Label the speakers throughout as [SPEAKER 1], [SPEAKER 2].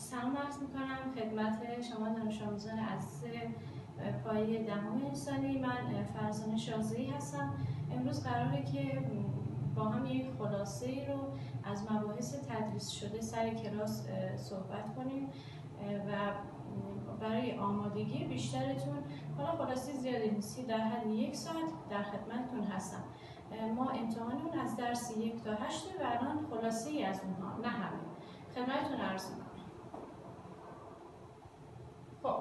[SPEAKER 1] سلام عرض میکنم خدمت شما دانش آموزان عزیز پایه دهم انسانی. من فرزانه شازده‌ای هستم. امروز قراره که با هم یک خلاصه ای رو از مباحث تدریس شده سر کلاس صحبت کنیم و برای آمادگی بیشترتون، حالا خلاصه زیادی نیستی، در حد 1 ساعت در خدمتتون هستم. ما امتحانمون از درس 1 تا 8 و الان خلاصه ای از اونها، نه همه، خدمتتون عرض میکنم. خب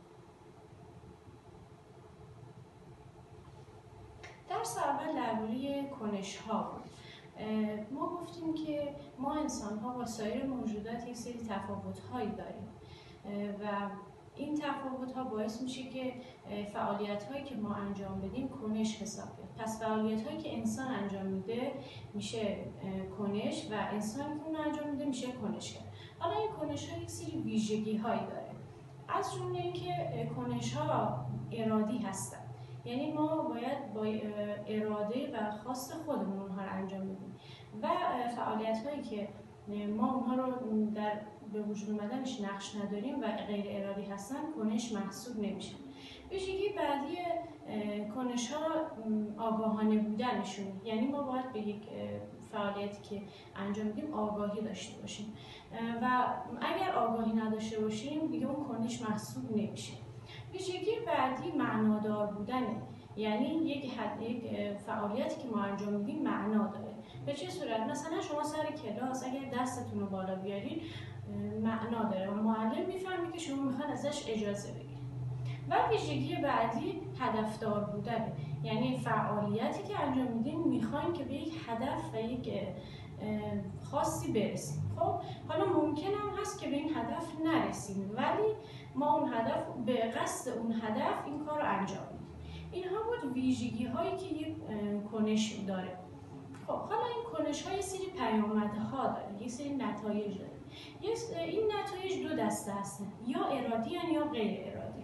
[SPEAKER 1] درس اول درباره کنش‌ها بود. ما گفتیم که ما انسان‌ها با سایر موجودات یک سری تفاوت‌هایی داریم و این تفاوت‌ها باعث میشه که فعالیت‌هایی که ما انجام بدیم کنش حساب بیاد. پس فعالیت‌هایی که انسان انجام میده میشه کنش و انسانی که اون انجام میده میشه کنشگر. حالا این کنش‌ها یک سری ویژگی‌هایی داره. از جمله اینکه کنش‌ها ارادی هستن. یعنی ما باید با اراده و خواست خودمون اونها رو انجام بدیم و فعالیت‌هایی که ما اونها رو در به وجود اومدنش نقش نداریم و غیر ارادی هستن کنش محسوب نمیشن. ویژگی بعدی کنش‌ها آگاهانه بودنشونه. یعنی ما باید به یک فعالیتی که انجام میدیم آگاهی داشته باشیم و اگر آگاهی نداشته باشیم دیگه اون کنش محسوب نمیشه. ویژگی بعدی معنادار بودنه. یعنی یک فعالیتی که ما انجام میدیم معنا داره. به چه صورت؟ مثلا شما سر کلاس اگر دستتون رو بالا بیارید معنا داره و معلم میفهمه که شما میخوان ازش اجازه بگیرید. و ویژگی بعدی هدفدار بودنه. یعنی فعالیتی که انجام میدیم میخوایم که به یک هدف و یک خاصی برسیم. خب حالا ممکن هم هست که به این هدف نرسیم ولی ما اون هدف به قصد اون هدف این کار رو انجام میدیم. اینها بود ویژگی هایی که یک کنش داره. خب حالا این کنش های سری پیامدها داره، یک سری نتایج داره. این نتایج 2 دسته هستن، یا ارادی هن یا غیر ارادی.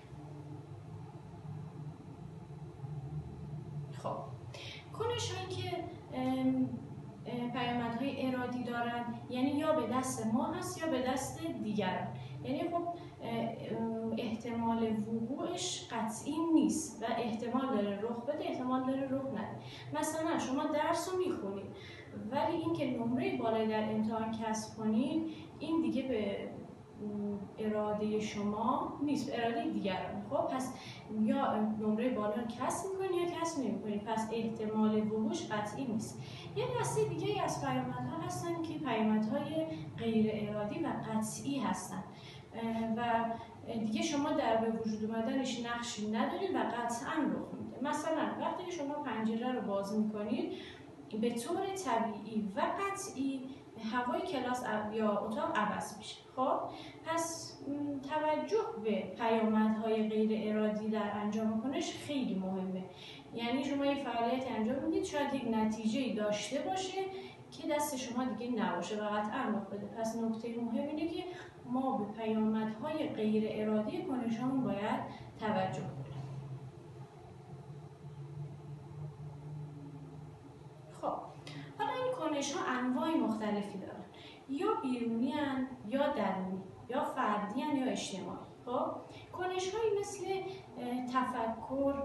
[SPEAKER 1] خب کنش هایی که پیامدهای ارادی دارن یعنی یا به دست ما هست یا به دست دیگران. یعنی خب احتمال وقوعش قطعی نیست و احتمال داره رخ بده، احتمال داره رخ نده. مثلا شما درس رو میخونید ولی اینکه نمره بالایی در امتحان کسب کنید این دیگه به اراده شما نیست، به اراده دیگران. خب پس یا نمره بالا رو کسب میکنید یا کسب نمیکنید، پس احتمال وقوعش قطعی نیست. یه دسته دیگه از پیامدها هستن که پیامدهای غیر ارادی و قطعی هستن و دیگه شما در به وجود اومدنش نقشی ندارید و قطعا رخ میده. مثلا وقتی شما پنجره رو باز میکنید به طور طبیعی و قطعی هوای کلاس یا اتاق عوض میشه. خب پس توجه به پیامدهای غیر ارادی در انجام کنش خیلی مهمه. یعنی شما یه فعالیت انجام میدید شاید یک نتیجه‌ای داشته باشه که دست شما دیگه نباشه و قطعا رخ بده. پس نکته مهم اینه که ما به پیامدهای غیر ارادی کنشامون باید توجه کنیم. خب حالا این کنش‌ها انواع مختلفی دارن، یا بیرونی هن، یا درونی، یا فردی هن، یا اجتماعی. خب کنش‌هایی مثل تفکر،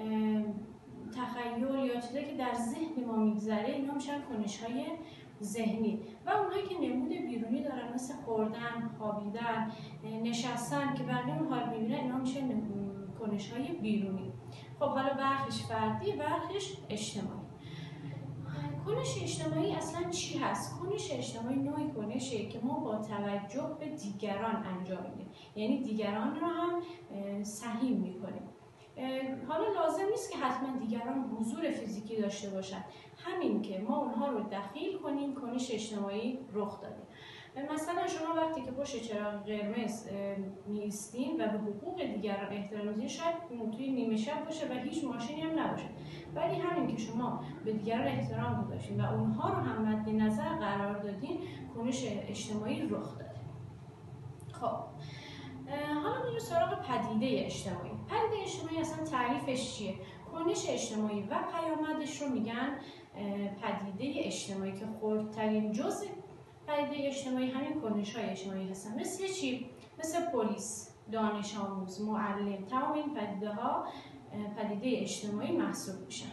[SPEAKER 1] تخیل یا چیزایی که در ذهن ما میگذره اینا میشن کنش‌های ذهنی و اونهایی که نمود بیرونی دارن مثل خوردن، خوابیدن، نشستن که بقیه اون حال میبینن اینا میشن کنش‌های بیرونی. خب حالا برخیش فردی، برخیش اجتماعی. کنش اجتماعی اصلا چی هست؟ کنش اجتماعی نوعی کنشه که ما با توجه به دیگران انجام میدیم، یعنی دیگران رو هم سهیم میکنیم. حالا لازم نیست که حتما دیگران حضور فیزیکی داشته باشن، همین که ما اونها رو دخیل کنیم کنش اجتماعی رخ داده. مثلا شما وقتی که پشت چراغ قرمز میایستین و به حقوق دیگران احترام میذارین، شاید توی نیمه شب باشه و هیچ ماشینی هم نباشه، ولی همین که شما به دیگران احترام گذاشتین و اونها رو هم مد نظر قرار دادین کنش اجتماعی رخ داده. خب حالا میریم سراغ پدیده اجتماعی. پدیده اجتماعی اصلا تعریفش چیه؟ کنش اجتماعی و پیامدش رو میگن پدیده اجتماعی که خردترین جزء پدیده اجتماعی همین کنش‌های اجتماعی هستن. مثل چی؟ مثل پلیس، دانش آموز، معلم، تمام این پدیده‌ها پدیده اجتماعی محسوب میشن.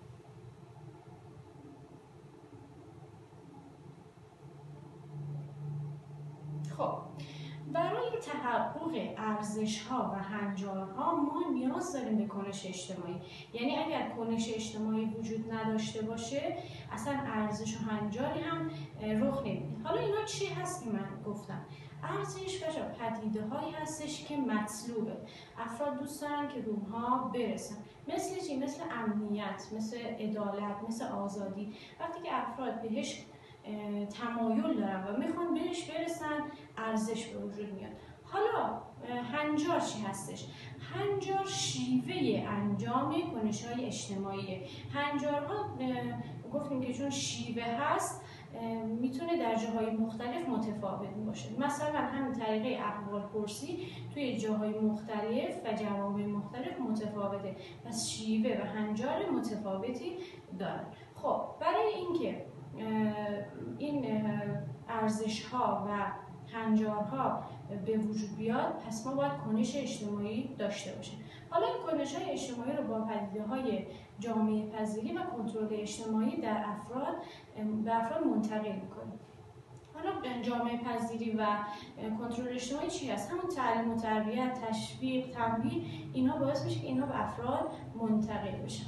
[SPEAKER 1] خب برای تحقق ارزش‌ها و هنجارها ما نیاز داریم به کنش اجتماعی. یعنی اگر کنش اجتماعی وجود نداشته باشه اصلا ارزش و هنجاری هم رخ نمیده. حالا اینا چی هست که من گفتم؟ ارزش و پدیده‌هایی هستش که مطلوبه، افراد دوست دارن که به اونها برسن. مثل چی؟ مثل امنیت، مثل عدالت، مثل آزادی. وقتی که افراد بهش تمایل دارن و میخوان بهش برسن ارزش به وجود میاد. حالا هنجار چی هستش؟ هنجار شیوه انجام کنش‌های اجتماعیه. هنجارها گفتیم که چون شیوه هست میتونه در جاهای مختلف متفاوت باشه. مثلا همین طریقه احوال پرسی توی جاهای مختلف و جوامع مختلف متفاوته، پس شیوه و هنجار متفاوتی دارن. خب برای اینکه این ارزش‌ها و هنجارها به وجود بیاد پس ما باید کنش اجتماعی داشته باشیم. حالا این کنش‌های اجتماعی رو با پدیده‌های جامعه پذیری و کنترل اجتماعی در به افراد منتقل می‌کنیم. حالا جامعه پذیری و کنترل اجتماعی چی هست؟ همون تعلیم و تربیت، تشویق، تنبیه، اینها باعث میشه که اینها به افراد منتقل بشن.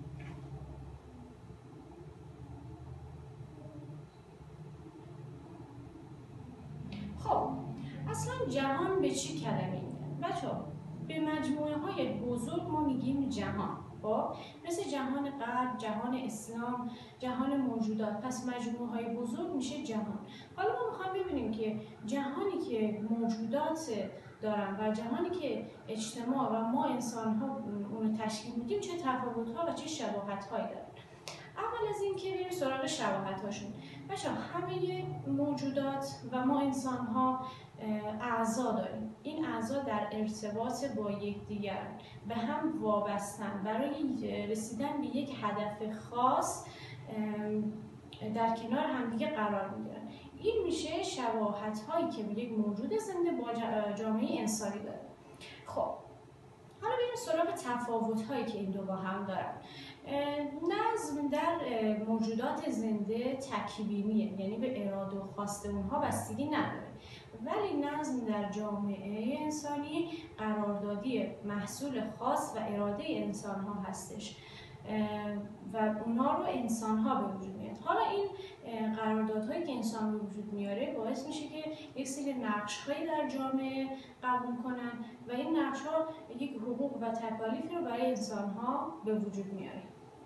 [SPEAKER 1] خب اصلا جهان به چی کلمه میگن؟ بچه‌ها به مجموعه های بزرگ ما میگیم جهان. خب مثل جهان غرب، جهان اسلام، جهان موجودات، پس مجموعه های بزرگ میشه جهان. حالا ما میخوایم ببینیم که جهانی که موجودات دارن و جهانی که اجتماع و ما انسان ها اونو تشکیل میدیم چه تفاوت ها و چه شباهت هایی دارن. اول از این که بریم سراغ شباهت هاشون. بچه‌ها همه موجودات و ما انسان ها اعضا داریم. این اعضا در ارتباط با یکدیگر به هم وابستن، برای رسیدن به یک هدف خاص در کنار همدیگه قرار میگیرن. این میشه شباهت هایی که یک موجود زنده با جامعه انسانی داره. خب حالا بریم سراغ تفاوت هایی که این دو با هم دارن. نظم در موجودات زنده تکوینیه، یعنی به اراده و خواست اونها بستگی نداره، ولی نظم در جامعه انسانی قراردادی محصول خاص و اراده انسان ها هستش و اونها رو انسان ها به وجود میاد. حالا این قراردادهایی که انسان به وجود میاره باعث میشه که یک سری نقش هایی در جامعه قبول کنن و این نقش ها یک حقوق و تکالیفی رو برای انسان ها به وجود میاره.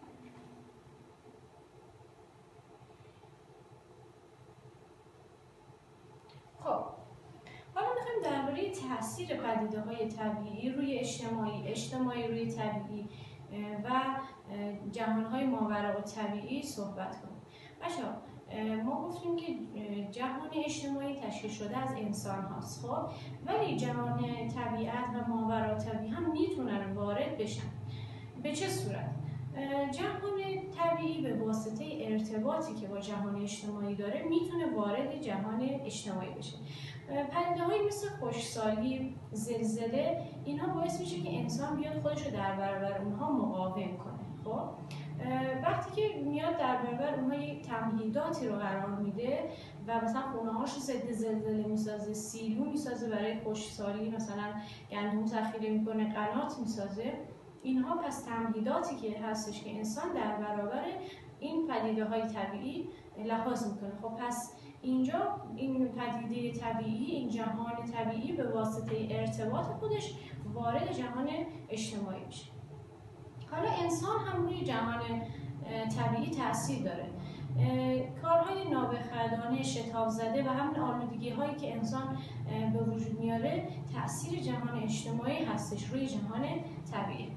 [SPEAKER 1] خب حالا میخوایم درباره تاثیر پدیده‌های طبیعی روی اجتماعی روی طبیعی و جهان‌های ماوراء طبیعی صحبت کنیم. بچه‌ها ما گفتیم که جهان اجتماعی تشکیل شده از انسان هاست، خب ولی جهان طبیعت و ماوراء طبیعی هم میتونن وارد بشن. به چه صورت؟ جهان طبیعی به واسطه ارتباطی که با جهان اجتماعی داره میتونه وارد جهان اجتماعی بشه. پدیده‌هایی مثل خشکسالی، زلزله، اینها باعث میشه که انسان بیاد خودش رو در برابر اونها مقاوم کنه. خب وقتی که میاد در برابر اونها یک تمهیداتی رو قرار میده و مثلا خونه‌هاش رو ضد زلزله میسازه، سیلو میسازه برای خشکسالی، مثلا گندم ذخیره میکنه، قنات میسازه، اینها پس تمهیداتی که هستش که انسان در برابر این پدیده‌های طبیعی لحاظ میکنه. خب پس اینجا این پدیده طبیعی، این جهان طبیعی به واسطه ارتباط خودش وارد جهان اجتماعی میشه. حالا انسان هم روی جهان طبیعی تاثیر داره. کارهای نابخردانه، شتاب زده و همین آلودگی هایی که انسان به وجود میاره تاثیر جهان اجتماعی هستش روی جهان طبیعی.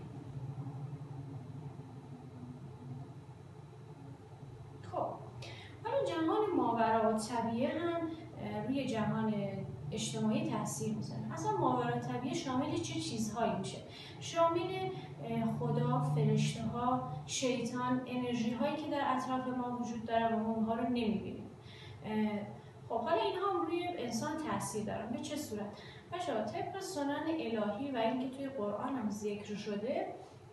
[SPEAKER 1] خب حالا جهان ماوراء طبیعی هم روی جهان اجتماعی تاثیر میذاره. اصلا ماوراء طبیعی شامل چه چیزهایی میشه؟ شامل خدا، فرشته ها، شیطان، انرژی هایی که در اطراف ما وجود داره و ما اونها رو نمیبینیم. خب اینها هم روی انسان تاثیر دارن. به چه صورت؟ بچه‌ها طبق سنن الهی و اینکه توی قرآن هم ذکر شده،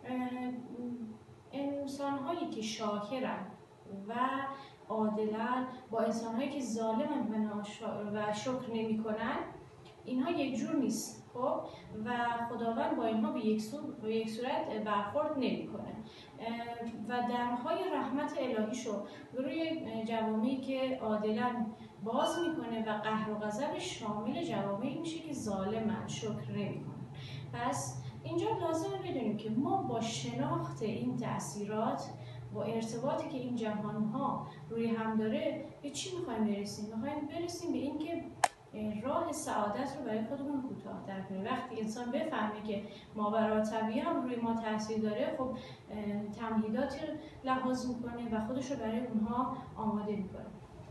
[SPEAKER 1] انسان‌هایی که شاکرن و عادلن با انسان‌هایی که ظالمن و شکر نمی‌کنن، اینها یک جور نیست. خب و خداوند با اینها به یک صورت برخورد نمی‌کنه و درهای رحمت الهیشو روی جوامعی که عادلن باز میکنه و قهر و غضب شامل جوامعی میشه که ظالمن، شکر نمی‌کنن. پس اینجا لازمه بدونیم که ما با شناخت این تأثیرات، با ارتباطی که این جهان‌ها روی هم داره، به چی می‌خوایم برسیم؟ می‌خوایم برسیم به این که راه سعادت رو برای خودمون کوتاه‌تر کنیم. وقتی انسان بفهمه که ماورالطبیعه هم روی ما تاثیر داره، خب تمهیداتی لحاظ می‌کنه و خودش رو برای اونها آماده می‌کنه.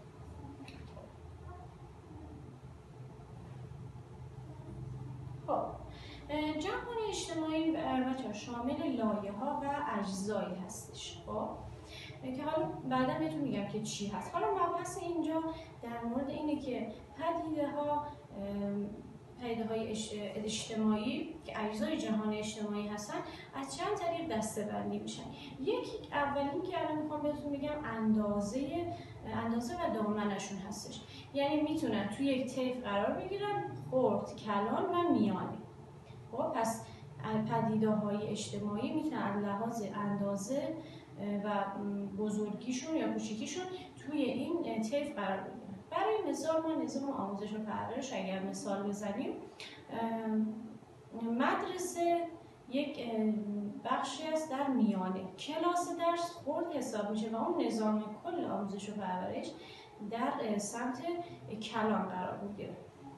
[SPEAKER 1] خب جهان اجتماعی بچه‌ها شامل لایه‌ها و اجزایی هستش. خب که حالا بعدا بهتون میگم که چی هست. حالا مبحث اینجا در مورد اینه که پدیده‌های اجتماعی که اجزای جهان اجتماعی هستن از چند طریق دسته‌بندی میشن. اولین که الان میخوام بهتون بگم اندازه و دامنشون هستش. یعنی میتونن توی یک طیف قرار بگیرن: خرد، کلان و میانه. خب پس پدیده‌های اجتماعی میتونن از لحاظ اندازه و بزرگیشون یا کوچیکیشون توی این طیف قرار بگیرن. برای مثال ما نظام آموزش و پرورش اگر مثال بزنیم، مدرسه یک بخشی است در میانه، کلاس درس خرد حساب میشه و اون نظام کل آموزش و پرورش در سمت کلان قرار میگیره.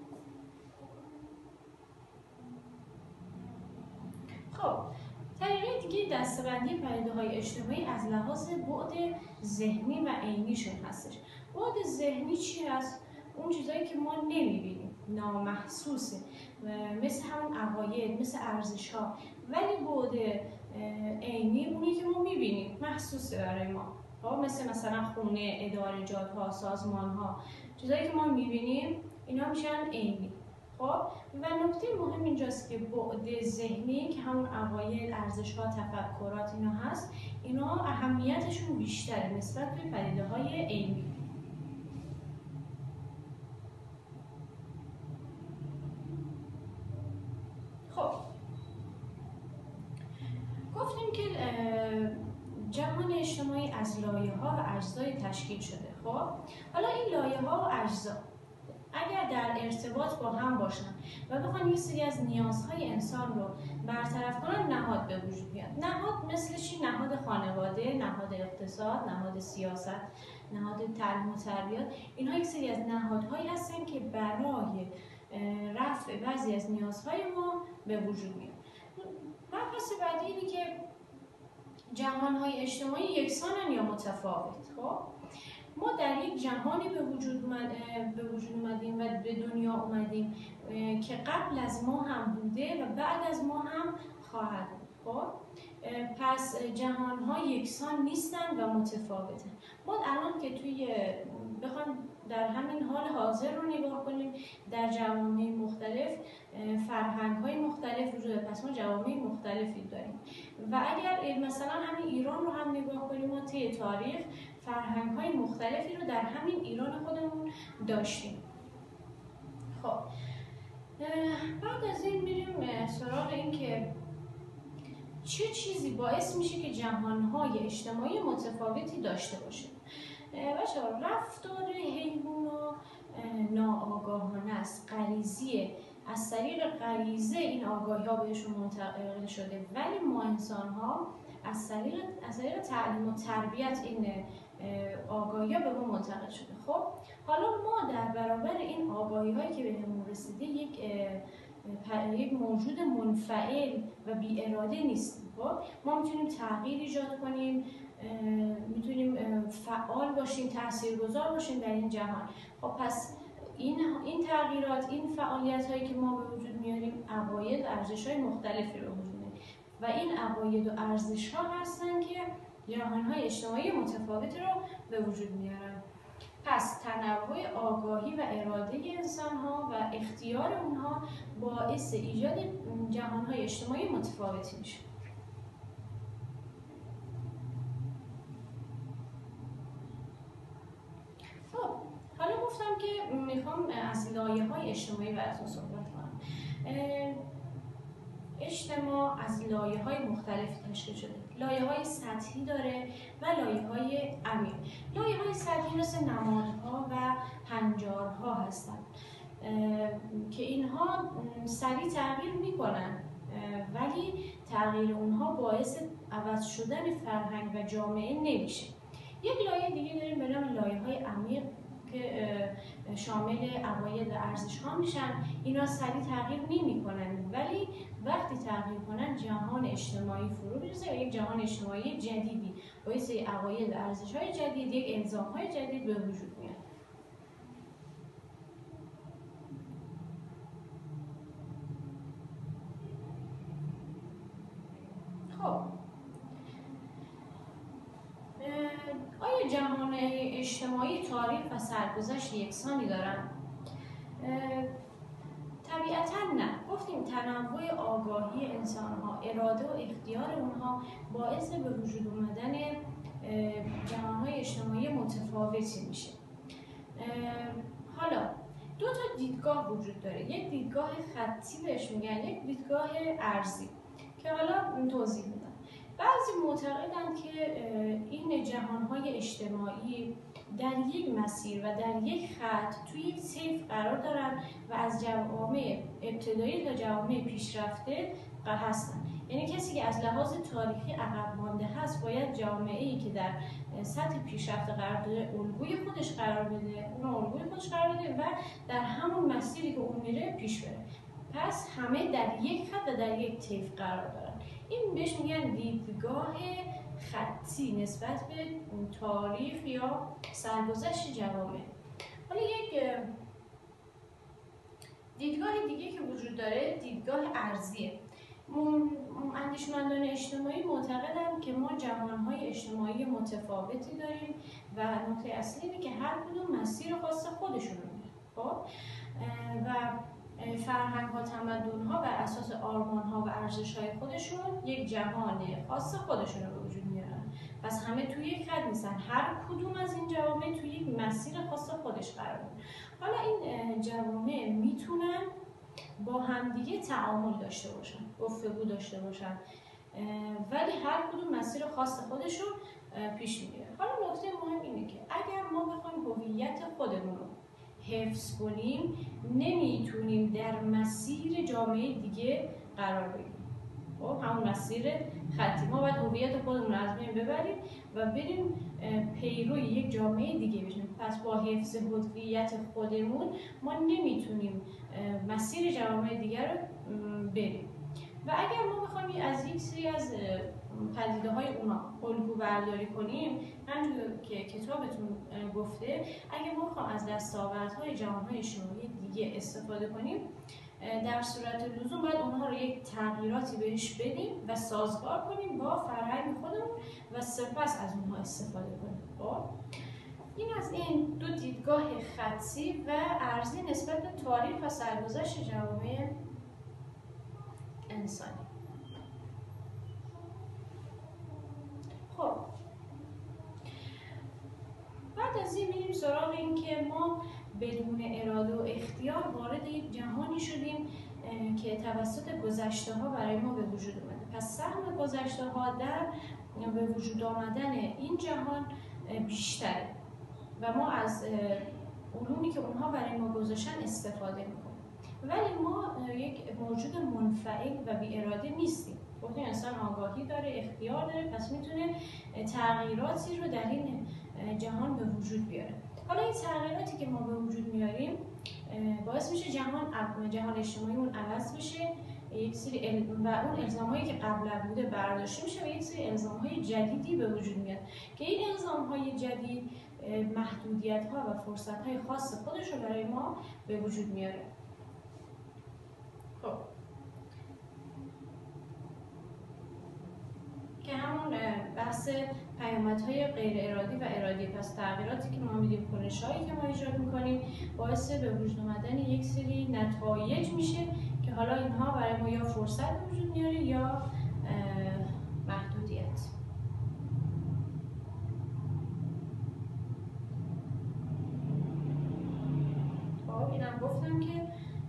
[SPEAKER 1] خب طریقه دیگه دسته‌بندی پدیده‌های اجتماعی از لحاظ بعد ذهنی و عینیشون هستش. بعد ذهنی چی هست؟ اون چیزایی که ما نمی‌بینیم، نامحسوسه، مثل همون عقاید، مثل ارزش‌ها. ولی بعد عینی اونی که ما می‌بینیم، محسوسه برای ما. خب مثلا خونه، ادارجات‌ها، سازمان‌ها، چیزایی که ما می‌بینیم اینا میشن عینی. خب و نکته مهم اینجاست که بعد ذهنی که همون عقاید، ارزش‌ها، تفکرات اینا هست، اینا اهمیتشون بیشتره نسبت به پدیده‌های عینی. خب گفتیم که جهان اجتماعی از لایه‌ها و اجزای تشکیل شده. خب حالا این لایه‌ها و اجزا اگر در ارتباط با هم باشن و بخوان یه سری از نیازهای انسان رو برطرف کنن، نهاد به وجود میاد. نهاد مثل چی؟ نهاد خانواده، نهاد اقتصاد، نهاد سیاست، نهاد تعلیم و تربیت. اینها یک سری از نهادهایی هستن که برای رفع بعضی از نیازهای ما به وجود میاد. مبحث بعدی اینه که جهانهای اجتماعی یکسانن یا متفاوت. خب ما در یک جهانی به وجود اومدیم و به دنیا اومدیم که قبل از ما هم بوده و بعد از ما هم خواهد بود. خب پس جهان‌ها یکسان نیستن و متفاوتن. ما الان که بخوام در همین حال حاضر رو نگاه کنیم، در جوامع مختلف فرهنگ‌های مختلف وجود داره. پس ما جوامع مختلفی داریم و اگر مثلا همین ایران رو هم نگاه کنیم، ما طی تاریخ فرهنگ‌های مختلفی رو در همین ایران خودمون داشتیم. خب بعد از این میریم سراغ این که چه چیزی باعث میشه که جهان‌های اجتماعی متفاوتی داشته باشه. بچه‌ها رفتار حیوونا ناآگاهانه است، غریزیه، از طریق غریزه این آگاهی‌ها بهشون منتقل شده، ولی ما انسان‌ها از طریق تعلیم و تربیت این آگاهی‌ها به ما منتقل شده. خب حالا ما در برابر این آگاهی‌هایی که بهمون رسیده یک موجود منفعل و بی اراده نیستیم. خب ما میتونیم تغییر ایجاد کنیم، میتونیم فعال باشیم، تاثیرگذار باشیم در این جهان. خب پس این تغییرات، این فعالیت‌هایی که ما به وجود میاریم، عقاید و ارزش‌های مختلفی رو وجود میاره و این عقاید و ارزش‌ها هستن که جهان‌های اجتماعی متفاوتی رو به وجود میارن. پس تنوع آگاهی و اراده انسان‌ها و اختیار اونها باعث ایجاد جهان‌های اجتماعی متفاوتی میشه. خب حالا گفتم که میخوام از لایه‌های اجتماعی براتون صحبت کنم. اجتماع از لایه‌های مختلفی تشکیل شده. لایه‌های سطحی داره و لایه‌های عمیق. لایه‌های سطحی مثل نمادها و هنجارها هستند که اینها سریع تغییر میکنن، ولی تغییر اونها باعث عوض شدن فرهنگ و جامعه نمیشه. یک لایه دیگه داریم به نام لایه‌های عمیق که شامل عقاید و ارزش‌ها میشن. اینا سریع تغییر نمی‌کنن، ولی وقتی تغییر کنن جهان اجتماعی فرو می‌ریزه و یک جهان اجتماعی جدیدی باعث عقاید و ارزش‌های جدید، یک الزام‌های جدید به وجود میاد. خب آیا جهان اجتماعی تاریخ و سرگذشت یکسانی دارن؟ طبیعتاً نه. گفتیم تنوع آگاهی انسان‌ها، اراده و اختیار اونها باعث به وجود اومدن جهان‌های اجتماعی متفاوتی میشه. حالا دو تا دیدگاه وجود داره. یک دیدگاه خطی بهش میگن، یک دیدگاه ارضی که حالا توضیح میدم. بعضی معتقدند که این جهان‌های اجتماعی در یک مسیر و در یک خط توی یک طیف قرار دارن و از جوامع ابتدایی تا جوامع پیشرفته هستن. یعنی کسی که از لحاظ تاریخی عقب مانده هست باید جامعه‌ای که در سطح پیشرفته قرار داره الگوی خودش قرار بده، اون الگوی خودش قرار بده و در همون مسیری که اون میره پیش بره. پس همه در یک خط و در یک طیف قرار دارن. این بهش میگن دیدگاه خطی نسبت به تاریخ یا سرگذشت جوامع. حالا یک دیدگاه دیگه که وجود داره دیدگاه ارضیه. اندیشمندان اجتماعی معتقدند که ما جهان‌های اجتماعی متفاوتی داریم و نکته اصلی اینه که هر کدوم مسیر خاص خودشون رو میره. خب و فرهنگ‌ها، تمدن‌ها بر اساس آرمان‌ها و ارزش‌های خودشون یک جهان خاص خودشون رو به وجود میارن. پس همه توی یک خط نیستن، هر کدوم از این جوامع توی یک مسیر خاص خودش قرار داره. حالا این جوامع میتونن با همدیگه تعامل داشته باشن، گفتگو داشته باشن، ولی هر کدوم مسیر خاص خودشون پیش میره. حالا نکته مهم اینه که اگر ما بخوایم هویت خودمون رو حفظ کنیم نمیتونیم در مسیر جامعه دیگه قرار بگیریم. خب همون مسیر خطی. ما باید هویت خودمون رو از بین ببریم و بریم پیروی یک جامعه دیگه بشیم. پس با حفظ هویت خودمون ما نمیتونیم مسیر جامعه دیگر رو بریم. و اگر ما بخوایم از یک سری از پدیده‌های اونا الگو برداری کنیم، همونطور که کتابتون گفته، اگر ما بخوایم از دستاوردهای جهان‌های اجتماعی دیگه استفاده کنیم، در صورت لزوم باید اونها رو یک تغییراتی بهش بدیم و سازگار کنیم با فرهنگ خودمون و سپس از اونها استفاده کنیم. خب این از این دو دیدگاه خطی و ارضی نسبت به تاریخ و سرگذشت جوامع انسانی. خب بعد از این میریم سراغ این که ما بدون اراده و اختیار وارد یک جهانی شدیم که توسط گذشته ها برای ما به وجود اومده. پس سهم گذشته ها در به وجود آمدن این جهان بیشتره و ما از علومی که اونها برای ما گذاشتن استفاده میکنیم. ولی ما یک موجود منفعل و بی اراده نیستیم. گفتیم انسان آگاهی داره، اختیار داره، پس میتونه تغییراتی رو در این جهان به وجود بیاره. حالا این تغییراتی که ما به وجود میاریم باعث میشه جهان اجتماعیمون عوض بشه، یک سری و اون الزام‌هایی که قبلا بوده برداشته میشه و یک سری الزام‌های جدیدی به وجود میاد که این الزام‌های جدید محدودیت‌ها و فرصت‌های خاص خودش رو برای ما به وجود میاره. خب که همون بحث پیامدهای غیر ارادی و ارادی. پس تغییراتی که ما میدیم، کنش‌هایی که ما ایجاد میکنیم، باعث به وجود آمدن یک سری نتایج میشه که حالا اینها برای ما یا فرصت به وجود میاره یا محدودیت. خب اینم گفتم که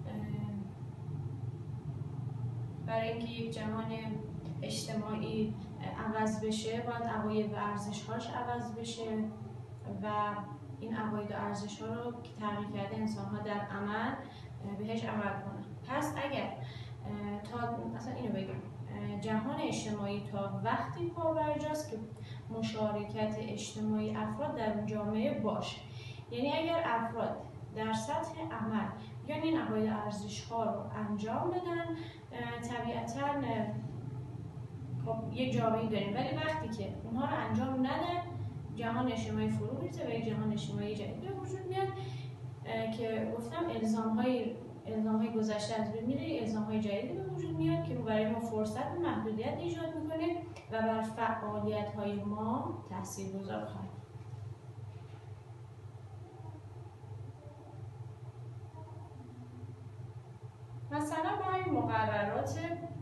[SPEAKER 1] برای اینکه یک جهان اجتماعی عوض بشه باید عقاید و ارزش‌هاش عوض بشه و این عقاید و ارزش‌ها رو که تغییر کرده انسان‌ها در عمل بهش عمل کنن. پس اگر تا مثلا اینو بگم، جهان اجتماعی تا وقتی پابرجاست که مشارکت اجتماعی افراد در اون جامعه باشه. یعنی اگر افراد در سطح عمل یعنی این عقاید و ارزش‌ها رو انجام بدن، طبیعتاً خب یک جامعه داریم، ولی وقتی که اونها رو انجام ندن جهان اجتماعی فرو می‌ریزه و یک جهان اجتماعی جدید به وجود میاد که گفتم الزام‌های گذشته از بین میره، الزام‌های جدیدی به وجود میاد که برای ما فرصت و محدودیت ایجاد میکنه و بر فعالیت‌های ما تاثیرگذار خواهد. مثلا ما مقررات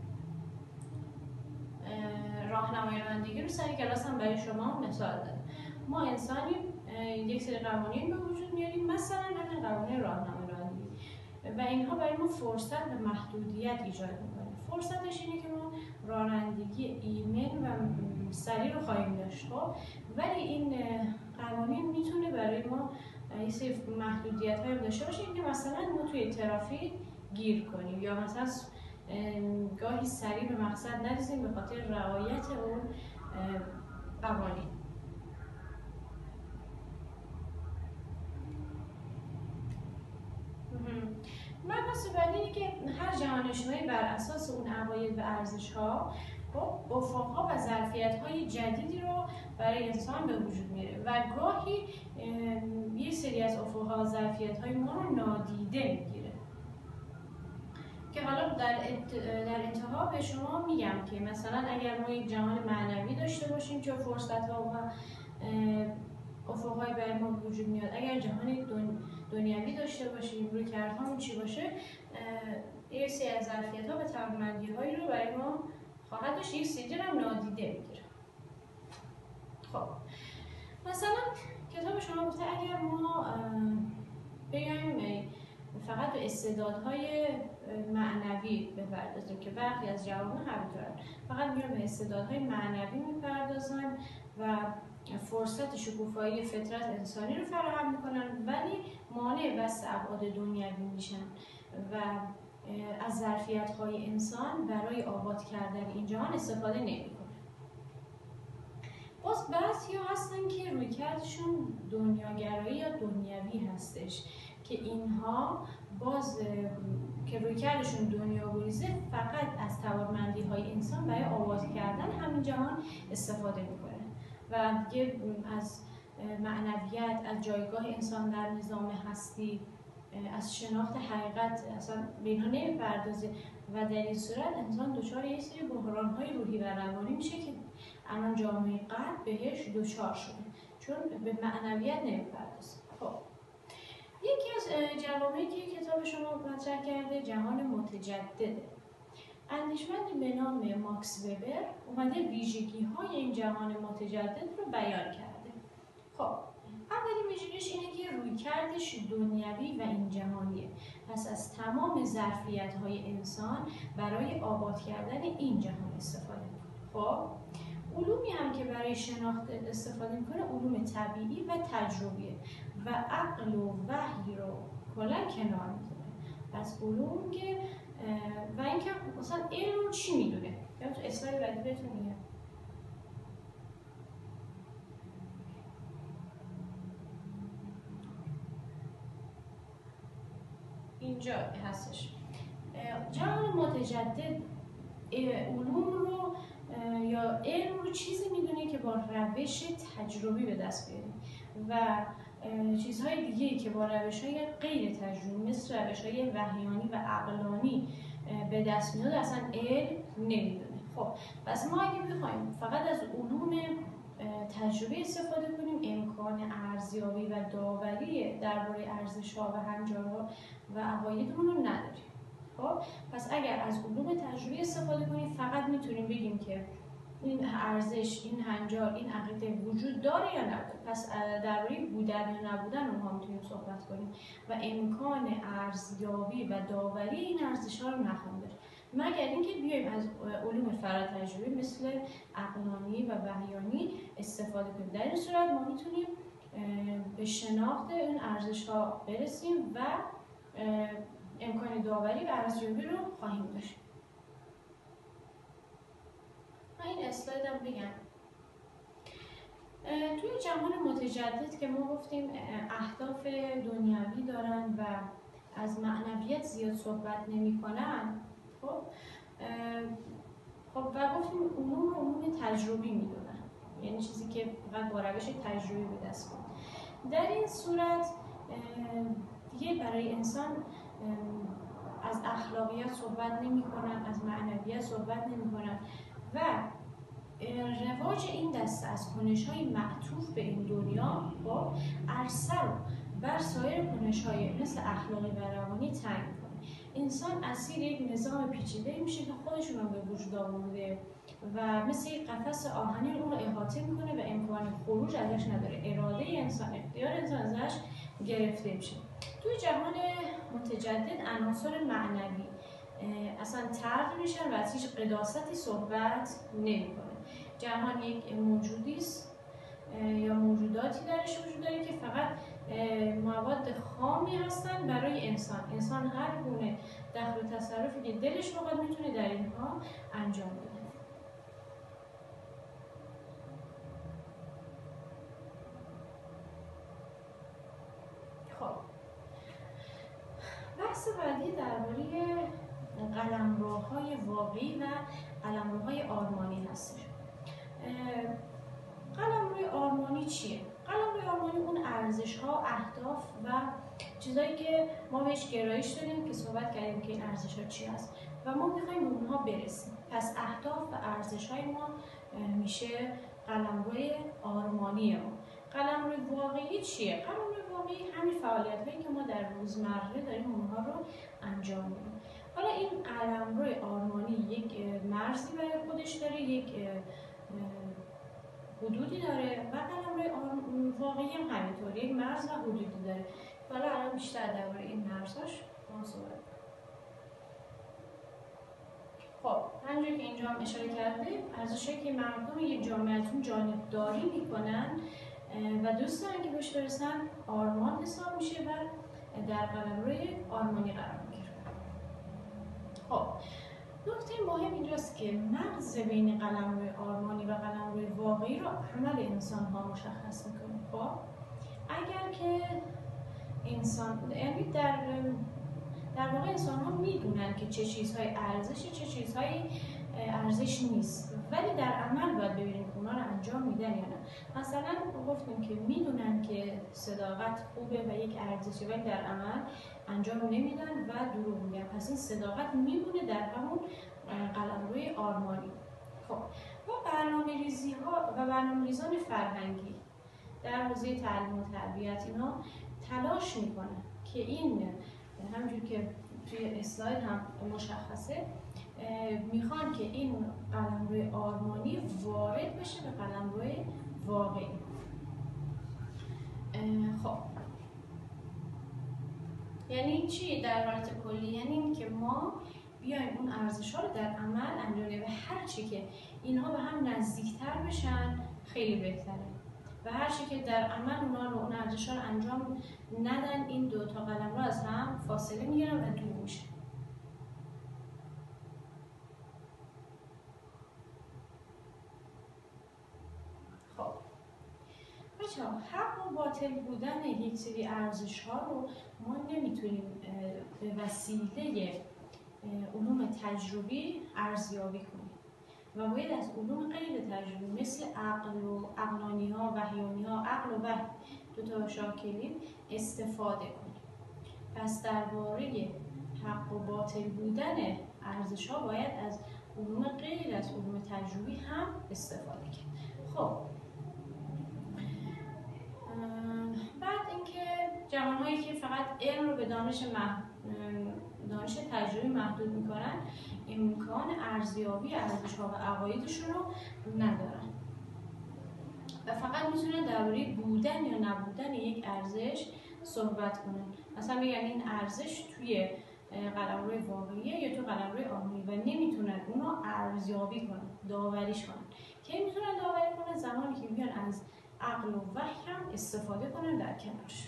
[SPEAKER 1] راهنمای رانندگی رو سر کلاس هم برای شما مثال دادم. ما انسانی یک سری قوانین به وجود میاریم، مثلا همین قوانین راهنمای رانندگی و اینها برای ما فرصت و محدودیت ایجاد میکنه. فرصتش اینه که ما رانندگی ایمن و سریع رو خواهیم داشت، خب ولی این قوانین میتونه برای ما یه سری محدودیت‌های داشته باشه که مثلا ما توی ترافیک گیر کنیم یا مثلا گاهی سریع به مقصد نرسیم به خاطر رعایت اون قوانین. مبحث بعدی اینه که هر جهان اجتماعی بر اساس اون عقاید و ارزش‌ها خب افق‌ها و ظرفیت‌های جدیدی رو برای انسان به وجود میاره و گاهی یه سری از افق‌ها و ظرفیت‌های ما رو نادیده میگیره که حالا در انتها به شما میگم که مثلا اگر ما یک جهان معنوی داشته باشیم چه فرصت‌ها و افق‌های برای ما وجود میاد، اگر جهان دنیوی داشته باشیم رویکردهامون چی باشه، یک سری از ظرفیت‌ها و توانمندی‌هایی رو برای ما خواهد داشت، یک سری هم نادیده میگیره. خب مثلا کتاب شما گفته اگر ما بیایم فقط به استعدادهای معنوی بپردازیم که برخی از جوامع همینطورن، فقط میان به استعدادهای معنوی میپردازن و فرصت شکوفایی فطرت انسانی رو فراهم میکنن ولی مانع بست ابعاد دنیوی میشن و از ظرفیت‌های انسان برای آباد کردن این جهان استفاده نمیکنن. باز بعضیا هستن که رویکردشون دنیاگرایی یا دنیوی هستش که اینها باز که رویکردشون دنیاگریزه فقط از توانمندی‌های انسان برای آباد کردن همین جهان استفاده میکنه و دیگه از معنویت، از جایگاه انسان در نظام هستی، از شناخت حقیقت اصلا به اینها نمیپردازه و در این صورت انسان دچار یک سری بحران‌های روحی و روانی میشه که الان جامعه غرب بهش دچار شده چون به معنویت نمیپردازه. خب یکی از جوامعی که کتاب شما مطرح کرده جهان متجدده. اندیشمندی به نام ماکس وبر اومده ویژگی‌های این جهان متجدد رو بیان کرده. خب اولین ویژگیش اینه که رویکردش دنیوی و این جهانیه، پس از تمام ظرفیت‌های انسان برای آباد کردن این جهان استفاده می‌کنه. خب علومی هم که برای شناخت استفاده می‌کنه علوم طبیعی و تجربیه و عقل و وحی رو کلا کنار می‌ذاره. پس علوم که و اینکه مثلا علم رو چی میدونه؟ یا تو اسلاید بعدی بهتون میگم. اینجا هستش. جهان متجدد علوم رو یا علم رو چیزی میدونه که با روش تجربی به دست بیاره و چیزهای دیگه‌ای که با روش‌های غیر تجربی مثل روش‌های وحیانی و عقلانی به دست میاد اصلا علم نمیدونه. خب پس ما اگه بخوایم فقط از علوم تجربه استفاده کنیم، امکان ارزیابی و داوری درباره ارزش‌ها و هنجارها و عقایدمون رو نداریم. خب پس اگر از علوم تجربی استفاده کنیم فقط میتونیم بگیم که این ارزش، این هنجار، این عقیده وجود داره یا نداره. پس درباره بودن یا نبودن اونها میتونیم صحبت کنیم و امکان ارزیابی و داوری این ارزش‌ها رو نخواهیم داشت، مگر اینکه بیایم از علوم فراتجربی مثل عقلانی و وحیانی استفاده کنیم. در این صورت ما میتونیم به شناخت این ارزش‌ها برسیم و امکان داوری و ارزیابی رو خواهیم داشت. من این اسلایدم بگم. توی جهان متجدد که ما گفتیم اهداف دنیوی دارن و از معنویت زیاد صحبت نمی‌کنن، خب و گفتیم علوم رو علوم تجربی میدونن، یعنی چیزی که فقط با روش تجربی به دست میاد. در این صورت دیگه برای انسان از اخلاقیات صحبت نمی‌کنن، از معنویت صحبت نمی‌کنن و رواج این دسته از کنش‌های معطوف به این دنیا با اثر بر سایر کنش‌های مثل اخلاقی و روانی تنگ می‌کنه. انسان اسیر یک نظام پیچیده میشه که خودشون رو به وجود آورده و مثل یک قفس آهنی اون رو احاطه می‌کنه و امکان خروج ازش نداره. اراده انسان، اختیار انسان ازش گرفته میشه. توی جهان متجدد عناصر معنوی اصلا طرد میشن و از هیچ قداستی صحبت نمی‌کنه. جهان یک موجودی است یا موجوداتی درش وجود داره که فقط مواد خامی هستن برای انسان. انسان هر گونه دخل و تصرفی که دلش بخواد میتونه در اینها انجام بده. خب بحث بعدی درباره قلمروهای واقعی و قلمروهای آرمانی هستش. قلمروی آرمانی چیه؟ قلمروی آرمانی اون ارزش‌ها، اهداف و چیزایی که ما بهش گرایش داریم که صحبت کردیم که این ارزش‌ها چی هست و ما می‌خوایم به اونها برسیم. پس اهداف و ارزش‌های ما میشه قلمروی آرمانی ما. قلمروی واقعی چیه؟ قلمروی واقعی همین فعالیت‌هایی که ما در روزمره داریم اونها رو انجام میدیم. حالا این قلمروی آرمانی یک مرزی برای خودش داره، یک حدودی داره و قلمروی واقعی هم همینطور یک مرز و حدودی داره. حالا الان بیشتر درباره این مرزاش ما صحبت کنیم. خب همونجوری که اینجا هم اشاره کردیم، ارزشی که مردم یک جامعه از اون جانبداری میکنن و دوست دارن که بهش برسن آرمان حساب میشه و در قلمروی آرمانی قرار میگیره. خب نکته مهم اینجاست که مرز بین قلمروی آرمانی و قلمروی واقعی رو عمل انسان ها مشخص میکنه. خب اگر که انسان، یعنی در واقع انسان ها میدونن که چه چیزهای ارزشه، چه چیزهای ارزش نیست، ولی در عمل باید ببینیم که اونا رو انجام میدن یا نه. مثلا گفتیم که میدونن که صداقت خوبه و یک ارزشه، ولی در عمل انجام نمیدن و دروغ میگن. پس این صداقت میمونه در همون قلمروی آرمانی. خب و برنامه‌ریزی ها و برنامه‌ریزان فرهنگی در حوزه تعلیم و تربیت اینا تلاش میکنن که این همونجور که توی اسلاید هم مشخصه، میخوان که این قلمروی آرمانی وارد بشه به قلمروی واقعی. خب یعنی چی در حالت کلی؟ یعنی این که ما بیایم اون ارزش‌ها رو در عمل انجام بدیم و هر چی که اینها به هم نزدیکتر بشن خیلی بهتره و هر چی که در عمل اونا رو اون ارزش‌ها رو انجام ندن، این دو تا قلمرو از هم فاصله میگیرن و دور میشن. خب بچه‌ها، حق و باطل بودن یک سری ارزش‌ها رو ما نمیتونیم به وسیله علوم تجربی ارزیابی کنیم و باید از علوم غیر تجربی مثل عقل و عقلانی‌ها، وحیانی‌ها، عقل و وحی دو تا شاکلین استفاده کنیم. پس درباره حق و باطل بودن ارزش‌ها باید از علوم غیر از علوم تجربی هم استفاده کرد. خب بعد اینکه جوانهایی که فقط علم رو به دانش تجربی محدود میکنن امکان ارزیابی ارزش‌ها و عقایدشون رو ندارن و فقط میتونن درباره بودن یا نبودن یک ارزش صحبت کنن. مثلا میگن این ارزش توی قلمرو واقعیه یا تو قلمرو آرمانی و نمیتونن اونو ارزیابی کنن، داوریش کنن. کی میتونن داوری کنن؟ زمانی که بیان از عقل و وحی هم استفاده کنن در کنارش.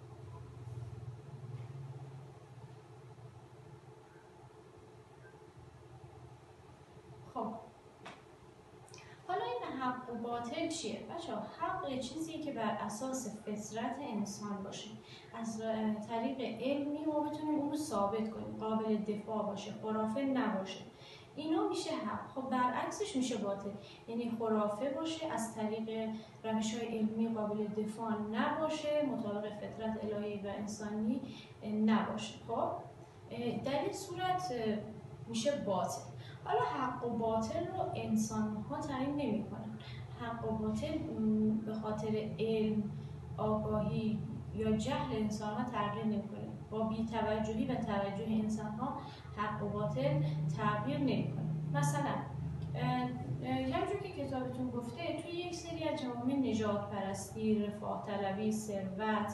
[SPEAKER 1] خب حالا این حق و باطل چیه؟ بچه‌ها حق چیزیه که بر اساس فطرت انسان باشه، از طریق علمی ما بتونیم اون رو ثابت کنیم، قابل دفاع باشه، خرافه نباشه، اینا میشه حق. خب برعکسش میشه باطل، یعنی خرافه باشه، از طریق روش‌های علمی قابل دفاع نباشه، مطابق فطرت الهی و انسانی نباشه. خب در این صورت میشه باطل. حالا حق و باطل رو انسان ها تعیین نمی کنن. حق و باطل به خاطر علم، آگاهی یا جهل انسان ها تغییر نمی کنه. با بی‌توجهی و توجه انسان ها حق و باطل تغییر نمی کنه. مثلا همونجور که کتابتون گفته توی یک سری از جوامع نژاد پرستی، رفاه طلبی، ثروت،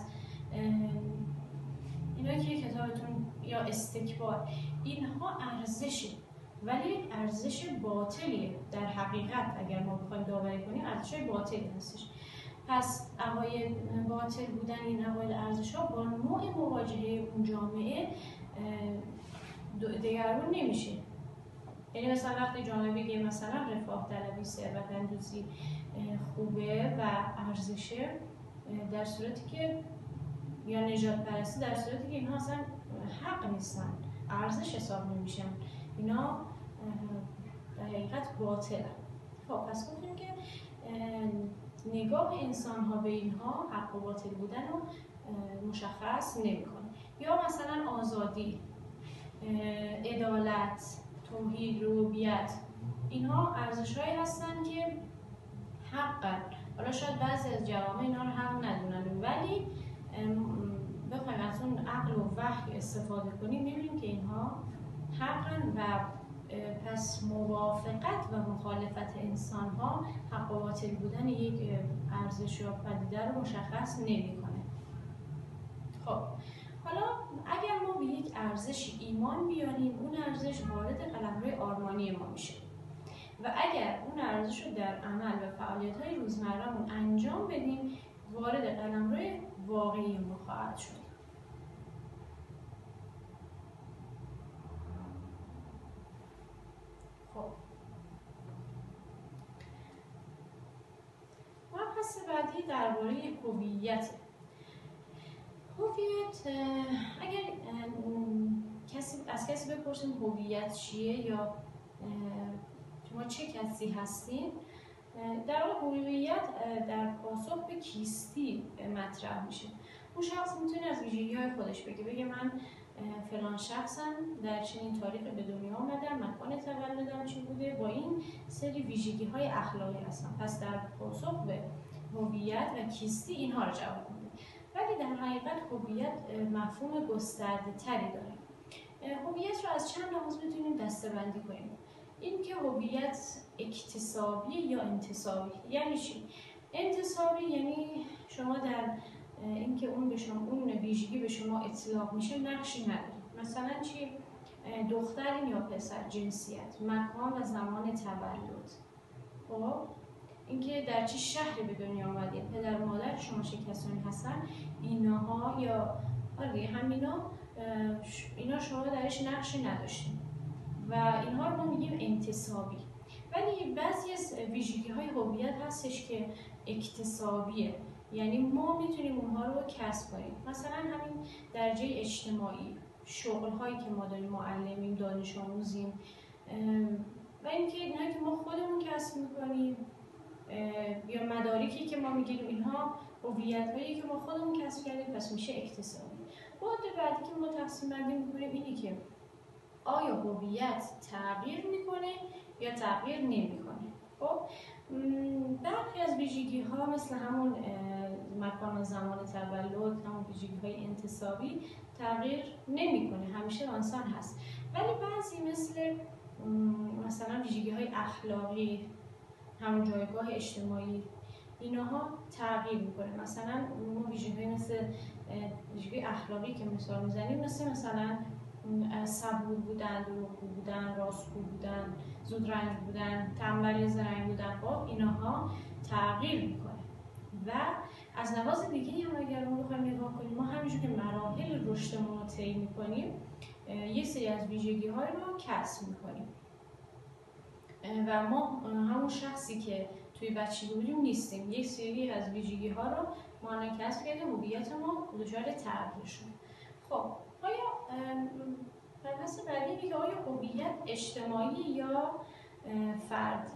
[SPEAKER 1] اینا که کتابتون یا استکبار، اینها ارزشه ولی ارزش باطلیه. در حقیقت اگر ما بخوایم داوری کنیم ارزش باطلی هستش. پس عقاید باطل بودن این عقاید ارزش‌ها با نوع مواجهه اون جامعه دگرگون نمیشه. یعنی مثلا وقتی جامعه بگه مثلا رفاه طلبی، ثروت اندوزی خوبه و ارزشه، در صورتی که یا نژاد پرستی، در صورتی که اینها اصلا حق نیستن، ارزش حساب نمیشن، اینا در حقیقت باطلن. خب پس گفتیم که نگاه انسان ها به اینها حق و باطل بودن رو مشخص نمی‌کنه. یا مثلا آزادی، عدالت، توحید، ربوبیت، اینها ارزش‌هایی هستن که حقن. حالا شاید بعضی از جوامع اینا رو حق ندونن ولی بخوایم از اون عقل و وحی استفاده کنیم می‌بینیم که اینها حقن و پس موافقت و مخالفت انسان ها حق و باطل بودن یک ارزش یا پدیده رو مشخص نمی‌کنه. خب حالا اگر ما به یک ارزش ایمان بیاریم اون ارزش وارد قلمرو آرمانی ما میشه و اگر اون ارزش رو در عمل و فعالیت‌های روزمره‌مون انجام بدیم وارد قلمرو واقعی ما خواهد شد. خب مبحث بعدی درباره هویت. هویت اگر از کسی بپرسیم هویت چیه یا شما چه کسی هستین، در واقع هویت در پاسخ به کیستی مطرح میشه. اون شخص میتونه از ویژگی‌های خودش بگه من فلان شخصم، در چنین تاریخی به دنیا آمدم، مکان تولدم چی بوده، با این سری ویژگی‌های اخلاقی هستم. پس در پاسخ به هویت و کیستی اینها رو جواب میده. ولی در حقیقت هویت مفهوم گسترده‌تری داره. هویت رو از چند لحاظ میتونیم دسته‌بندی کنیم. این که هویت اکتسابی یا انتسابی. یعنی چی؟ انتسابی یعنی شما در اینکه اون ویژگی به شما اطلاق میشه نقشی نداره. مثلا چی؟ دخترین یا پسر، جنسیت، مکان و زمان تولد. خب اینکه در چه شهری به دنیا آمدید، پدر و مادر شما چه کسانی هستن، اینها یا اینا شما درش نقشی نداشتین و اینها رو ما میگیم انتسابی. ولی بعضی از ویژگی‌های هویت هستش که اکتسابیه، یعنی ما میتونیم اونها رو کسب کنیم. مثلا همین درجه اجتماعی، شغل‌هایی که ما داریم، معلمیم، دانش آموزیم و اینکه اینایی که ما خودمون کسب میکنیم یا مدارکی که ما میگیریم، اینها هویت‌هایی که ما خودمون کسب کردیم، پس میشه اکتسابی. بعد بعدی که ما تقسیم بندی میکنیم اینی که آیا هویت تغییر میکنه یا تغییر نمیکنه؟ خب برخی از ویژگی ها مثل همون مکان و زمان تولد، همون ویژگی های انتسابی تغییر نمیکنه، همیشه آنسان هست. ولی بعضی مثلا ویژگی های اخلاقی، همون جایگاه اجتماعی، اینها تغییر میکنه. مثلا ما ویژگی مثل ویژگی اخلاقی که مثال میزنیم مثلا صبور بودن، دروغگو بودن، راستگو بودن، زودرنج بودن، تنبل یا زرنگ بودن، خب اینها تغییر میکنه. و از لحاظ دیگه هم اگر ما بخوایم نگاه کنیم، ما همینجور که مراحل رشدمون رو طی میکنیم یک سری از ویژگی های رو کسب میکنیم و ما همون شخصی که توی بچگی بودیم نیستیم. یک سری از ویژگی ها رو ما کسب کردیم، هویت ما دچار تغییر شد. خب آیا مبحث بعدی میگه آیا هویت اجتماعی یا فردی؟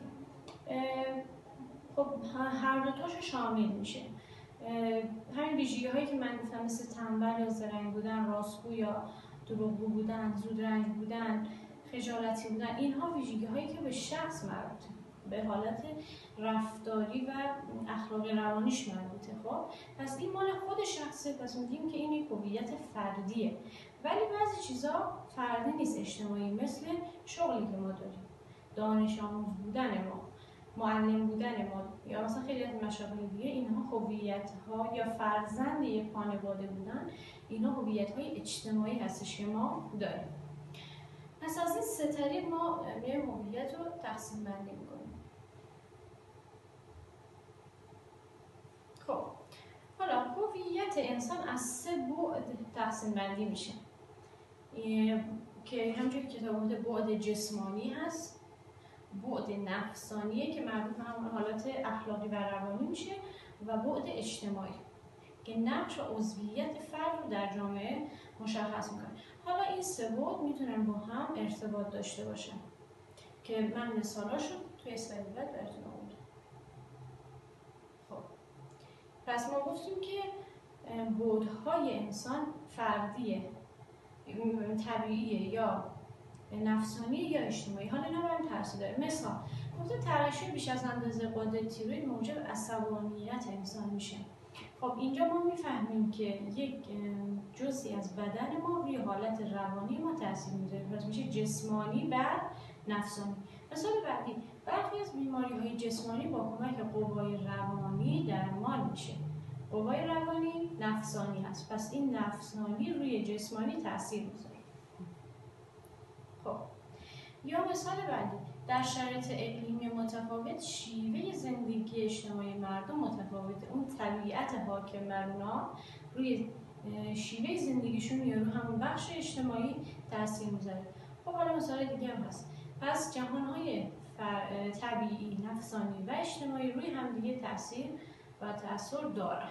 [SPEAKER 1] خب هر دو تاشو شامل میشه. همین ویژگی هایی که من گفتم مثل تنبل یا زرنگ بودن، راستگو یا دروغگو بودن، زودرنج بودن، خجالتی بودن، اینها ویژگی هایی که به شخص مربوطه، به حالت رفتاری و اخلاقی روانیش مربوطه. خب پس این مال خود شخصه، پس میگیم که این یک هویت فردیه. ولی بعضی چیزا فردی نیست، اجتماعی، مثل شغلی که ما داریم، دانش آموز بودن ما، معلم بودن ما، یا مثلا خیلی از مشاغل دیگه، اینها هویت ها یا فرزند یک خانواده بودن، اینها هویت های اجتماعی هستش که ما داریم. پس از این سه طریق ما میایم هویت رو تقسیم بندی میکنیم. خب حالا هویت انسان از سه بعد تقسیم بندی میشه که همونجوری که کتاب گفته بعد جسمانی هست، بعد نفسانیه که مربوط به همون حالات اخلاقی و روانی میشه، و بعد اجتماعی که نقش و عضویت فرد رو در جامعه مشخص میکنه. حالا این سه بعد میتونن با هم ارتباط داشته باشن که من مثالاشو توی اسلاید بعد براتون آوردم. خب پس ما گفتیم که بعدهای انسان فردیه، طبیعیه یا نفسانی یا اجتماعی. حالا اینا برام تاثیر داره. مثلا گفته ترشح بیش از اندازه غده تیروید موجب عصبانیت انسان میشه. خب اینجا ما میفهمیم که یک جزئی از بدن ما روی حالت روانی ما تاثیر میذاره، پس میشه جسمانی و نفسانی. مثال بعدی، برخی از بیماری‌های جسمانی با کمک قوای روانی درمان میشه. قوای روانی نفسانی هست، پس این نفسانی روی جسمانی تاثیر میذاره. خب یا مثال بعدی، در شرایط اقلیمی متفاوت شیوه زندگی اجتماعی مردم متفاوته. اون طبیعت حاکم بر اونا روی شیوه زندگیشون یا رو همون بخش اجتماعی تاثیر میذاره. خب حالا مثال دیگه هم هست. پس جهانهای طبیعی، نفسانی و اجتماعی روی همدیگه تاثیر و تأثیر دارن.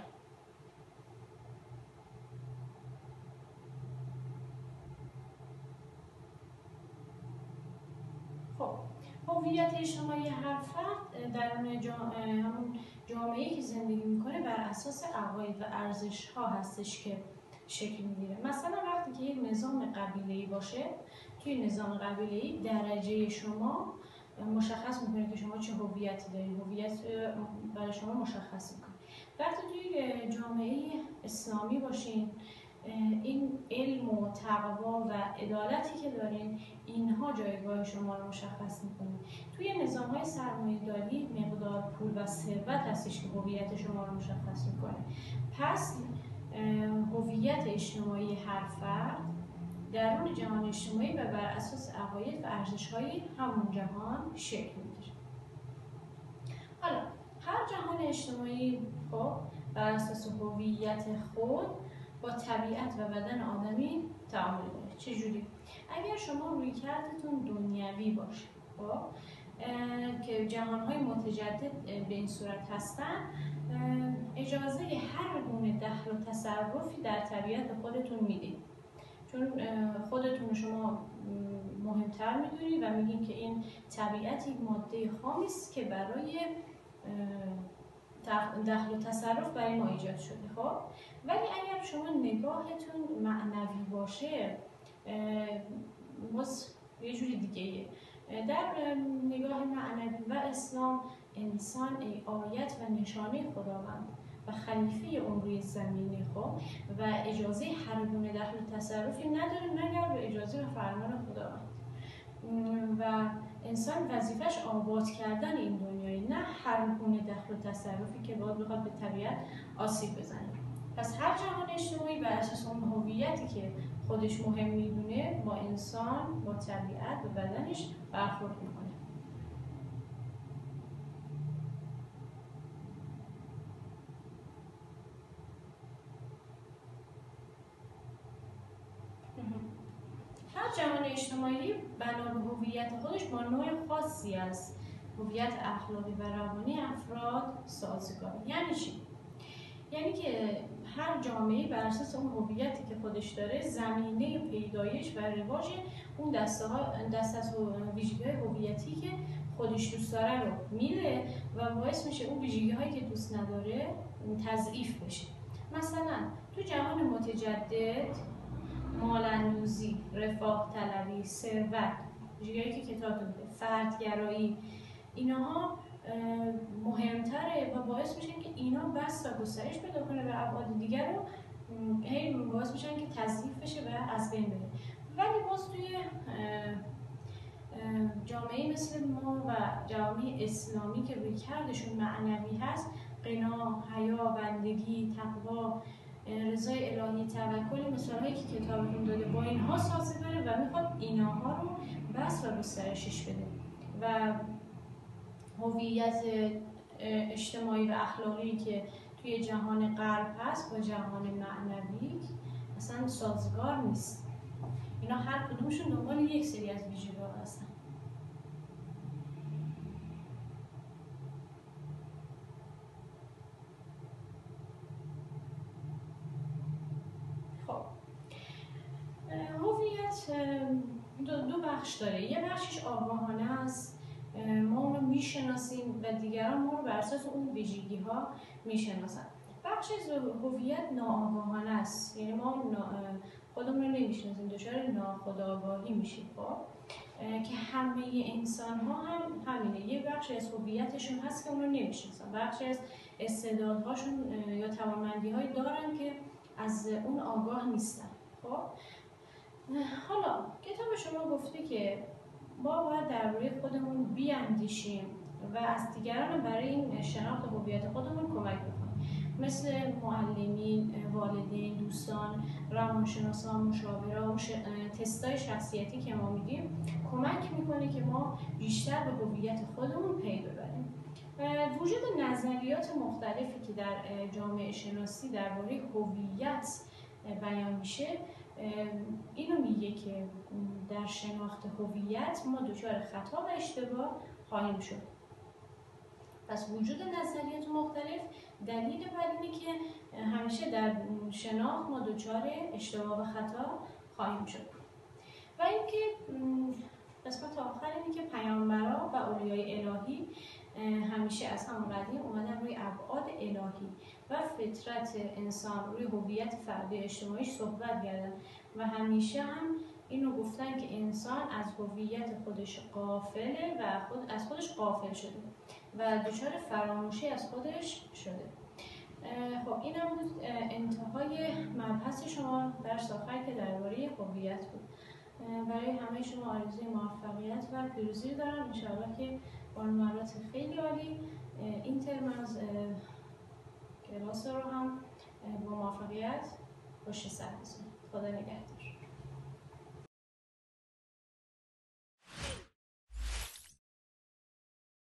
[SPEAKER 1] خب هویت اجتماعی هر فرد در همون جامعه‌ای که زندگی میکنه بر اساس عقاید و ارزش‌ها هستش که شکل میگیره. مثلا وقتی که یک نظام قبیله‌ای باشه، توی نظام قبیله‌ای درجه شما مشخص میکنه که شما چه هویتی دارید، هویت برای شما مشخص میکنه. وقتی توی جامعه اسلامی باشین، این علم و تقوا و عدالتی که دارین، اینها جایگاه شما رو مشخص میکنه. توی نظام‌های سرمایه‌داری مقدار پول و ثروت هستش که هویت شما رو مشخص میکنه. پس هویت اجتماعی هر فرد درون جهان اجتماعی و بر اساس عقاید و ارزش‌های همون جهان شکل میگیره. حالا هر جهان اجتماعی خب بر اساس هویت خود با طبیعت و بدن آدمی تعامل داره. چجوری؟ اگر شما رویکردتون دنیوی باشه، خب که جهان‌های متجدد به این صورت هستن، اجازه هر گونه دخل و تصرفی در طبیعت خودتون میدید، چون خودتون شما مهمتر میدونید و میگین که این طبیعت یک ماده خامی است که برای دخل و تصرف برای ما ایجاد شده. خب ولی اگر شما نگاهتون معنوی باشه، باز یه جوری دیگه در نگاه معنوی و اسلام انسان ای آیت و نشانه خداوند و خلیفه اون روی زمین خب و اجازه هر گونه دخل و تصرفی نداره مگر به اجازه و فرمان خداوند و انسان وظیفش آباد کردن این دنیایی، نه هر گونه دخل و تصرفی که باید بخواد به طبیعت آسیب بزنه. پس هر جهان اجتماعی بر اساس اون هویتی که خودش مهم میدونه با انسان، با طبیعت و بدنش برخورد میکنه. هر جهان اجتماعی بنا به هویت خودش با نوع خاصی از هویت اخلاقی و روانی افراد سازگاره. یعنی چی؟ یعنی که هر جامعه‌ای بر اساس اون هویتی که خودش داره زمینه پیدایش و رواج اون دسته از ویژگی‌های هویتی که خودش دوست داره رو میره و باعث میشه اون ویژگی‌هایی که دوست نداره تضعیف بشه. مثلا تو جهان متجدد مال‌اندوزی، رفاه طلبی، ثروت، ویژگی‌هایی که کتاب میگه، فردگرایی، اینها مهمتره و باعث میشن که اینا بس و گسترش پیدا کنه و ابعاد دیگر رو باعث میشن که تضعیف بشه و از بین بره. ولی باز توی جامعه مثل ما و جامعه اسلامی که رویکردشون معنوی هست، قنا، حیا، بندگی، تقوا، رضای الهی، توکل، مثالهایی که کتابمون داده با اینها سازگاره و میخواد اینها رو بس و گسترشش بده و هویت اجتماعی و اخلاقی که توی جهان غرب هست با جهان معنوی اصلا سازگار نیست. اینا هر کدومشون دنبال یک سری از ویژگی‌ها هستن. خب هویت دو بخش داره. یه بخشش آگاهانه است، ما اون رو میشناسیم و دیگران ما رو بر اساس اون ویژگی ها میشناسن. بخش از هویت ناآگاهانه است، یعنی ما خودمون رو نمیشناسیم، دچار ناخودآگاهی میشیم. خب که همه انسان ها هم همینه، یه بخش از هویتشون هست که اون رو نمیشناسن، بخش از استعدادهاشون یا توانمندی هایی دارن که از اون آگاه نیستن. خب حالا کتاب شما گفته که ما باید درباره خودمون بیاندیشیم و از دیگران برای این شناخت هویت خودمون کمک بکنیم، مثل معلمین، والدین، دوستان، روانشناسان، مشاوران، تستای شخصیتی که ما میدیم کمک میکنه که ما بیشتر به هویت خودمون پی ببریم. وجود نظریات مختلفی که در جامعه شناسی درباره هویت بیان میشه اینو میگه که در شناخت هویت ما دچار خطا و اشتباه خواهیم شد. پس وجود نظریات مختلف دلیل بر اینه که همیشه در شناخت ما دچار اشتباه و خطا خواهیم شد. و اینکه قسمت آخر اینه که پیامبران و اولیای الهی همیشه از همون قدیم اومدن روی ابعاد الهی و فطرت انسان، روی هویت فردی اجتماعیش صحبت کردن و همیشه هم اینو گفتن که انسان از هویت خودش غافله و از خودش غافل شده و دچار فراموشی از خودش شده. خب اینم بود انتهای مبحث شما درس آخر که درباره هویت بود. برای همه شما آرزوی موفقیت و پیروزی دارم، انشاءالله که با نمرات خیلی عالی این ترم از کلاس رو هم با موفقیت پشت سر بزنید. خدا نگهدار.